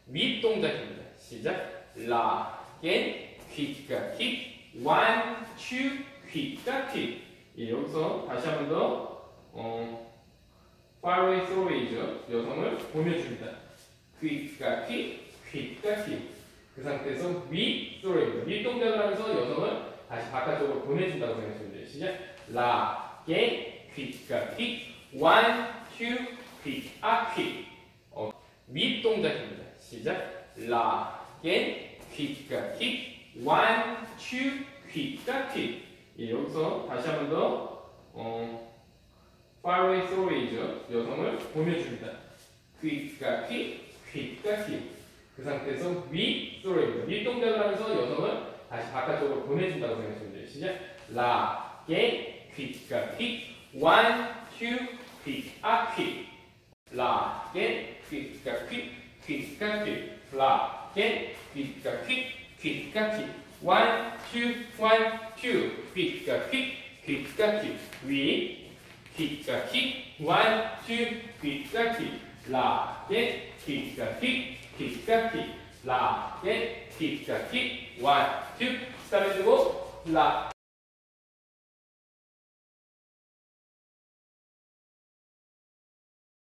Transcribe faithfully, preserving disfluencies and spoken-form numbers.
윗 동작입니다. 시작. 라겐 퀵과 킥 원, 투, 퀵과 킥. 예, 여기서 다시 한 번 더 어, far away throw이죠. 여성을 보내줍니다. 퀵과 킥, 퀵과 킥. 그 상태에서 윗 throw입니다. 윗 동작을 하면서 여성을 다시 바깥쪽으로 보내준다고 생각하시면 돼요. 시작. 라겐 퀵과 킥 원, 투, 퀵과 킥. 어, 윗 동작입니다. 시작. 라겐 퀵과 킥 원, 투, 퀵과 킥. 예, 여기서 다시 한 번 더 어, far away throw이죠. 여성을 보내줍니다. 퀵과 킥, 퀵과 킥. 그 상태에서 윗 throw입니다. 윗 동작을 하면서 여성을 다시 바깥쪽으로 보내준다고 생각하시면 돼요. 시작. 라겐 퀵과 킥 원, 투, 퀵과 킥. 라겐 퀵과 킥, 퀵과 킥. 라겐 퀵과 킥, 퀵과 킥. 원, 투, 원, 투. 퀵과 킥, 퀵과 킥. 위, 퀵과 킥. 원, 투, 퀵과 킥. 라겐 퀵과 킥, 킥과 킥. 라겐 킥과 킥. 원, 투. 스탑 해주고 라